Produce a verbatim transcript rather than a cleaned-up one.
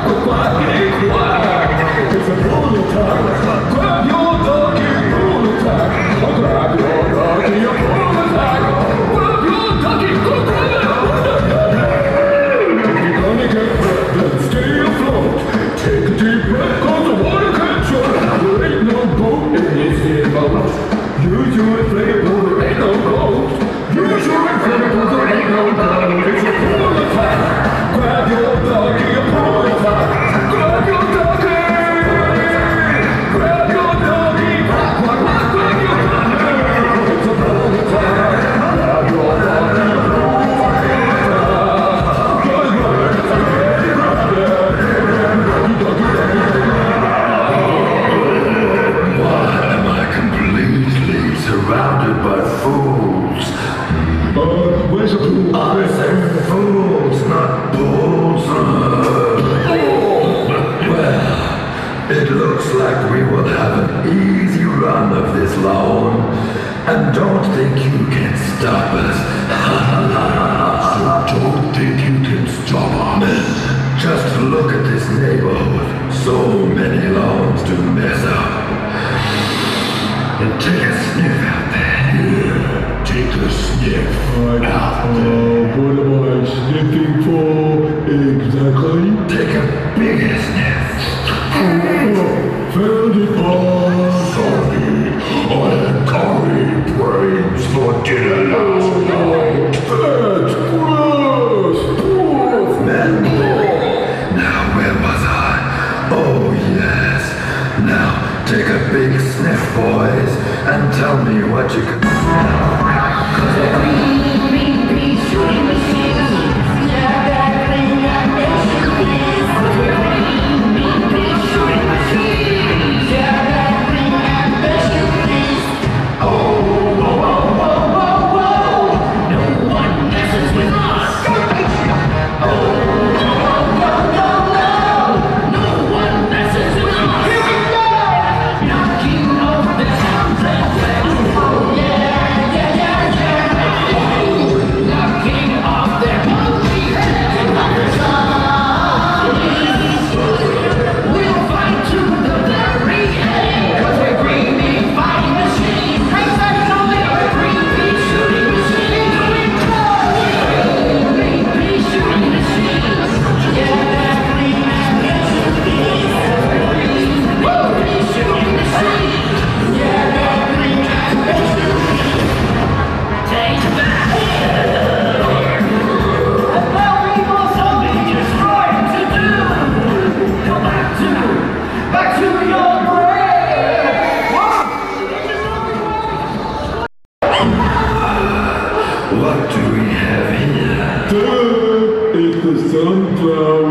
And don't think you can stop us. So don't think you can stop us. Just look at this neighborhood. So many lawns to mess up. And take a sniff out there. Yeah, take a sniff right. out uh, there. What am I sniffing for exactly? Take a bigger sniff. Oh, found it, boss. Sorry, I had curry brains for dinner last night. That's gross! Gross! Man, now where was I? Oh yes. Now take a big sniff, boys, and tell me what you can. Cause a green, green pea shooting machine. Yeah, that green ambition is. Green, green pea shooting machine. Yeah, that green ambition is. Oh, whoa, whoa, whoa, whoa, whoa. No one messes with us. Oh, no, no, no, no. No one messes with us. Here we go. Knocking off the arms and legs. Oh, yeah, yeah, yeah, yeah. Knocking off their ugly heads and their zombies. We'll fight to the very end. Cause we're green fighting machines. We're green pea shooting machines. Green pea shooting machines. Yeah, that green ambition is. Green pea shooting machines. Yeah, that green ambition is. Take that. And now we will something destroyed to do. Go back to, back to your grave. What do we have here? Duh, it's the sunflower.